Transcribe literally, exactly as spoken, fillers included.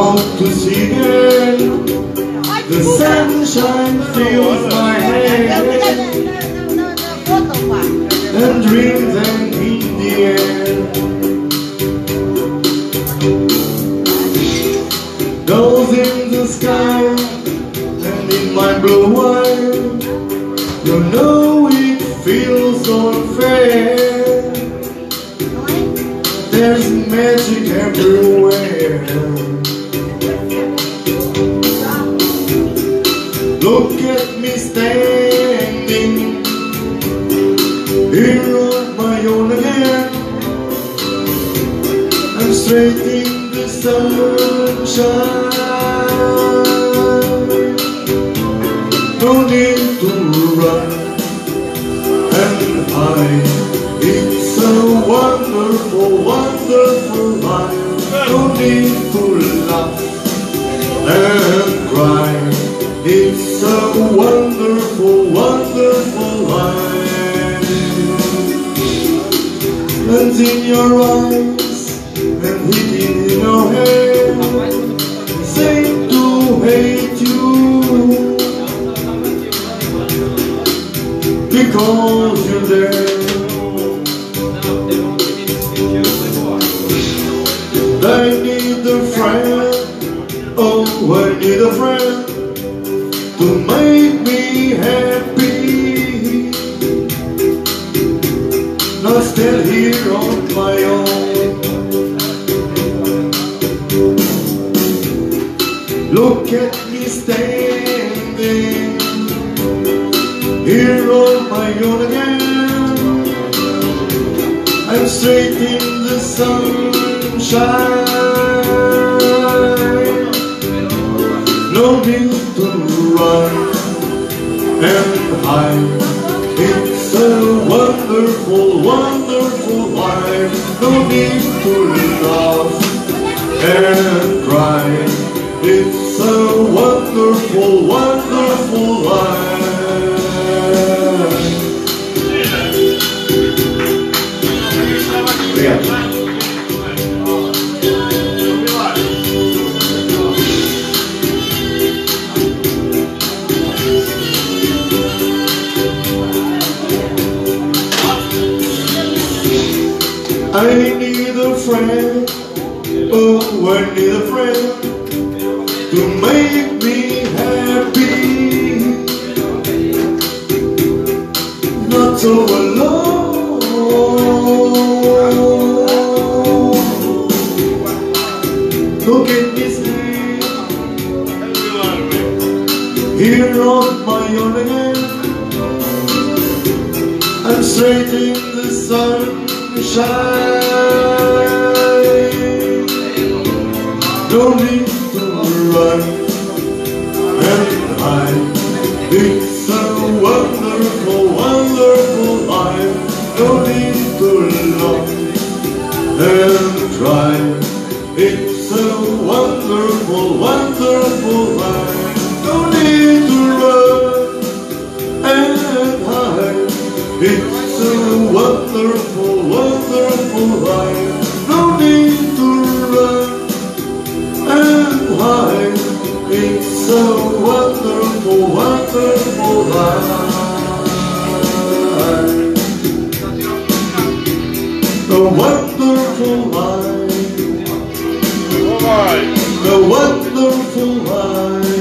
hope to see again. The sunshine fills my head, and dreams hang in the air. Those in the sky and in my blue eyes, you know it feels so unfair. There's magic everywhere. Look at me standing here on my own again. I'm straight in the sunshine. No need to run and hide. It's a wonderful, wonderful life. No need to laugh and cry. It's a wonderful, wonderful life. And in your eyes and hidden in your hair, seem to hate you because you're there. I need a friend, oh I need a friend to make me happy. Not stand here on my own. Look at me standing here on my own again. I'm straight in the sunshine. No need to run and hide. It's a wonderful, wonderful life. No need to laugh and cry. It's a wonderful, wonderful life. Yeah. I need a friend, oh I need a friend to make me happy. Not so alone. Look at me stand here on my own again. I'm straight in the sun. Shine. No need to run and hide. It's a wonderful, wonderful life. No need to laugh and cry. It's a wonderful, wonderful life. No need to run and hide. It's a wonderful, wonderful life. No need to run and hide. It's a wonderful, wonderful life. A wonderful life. A wonderful life.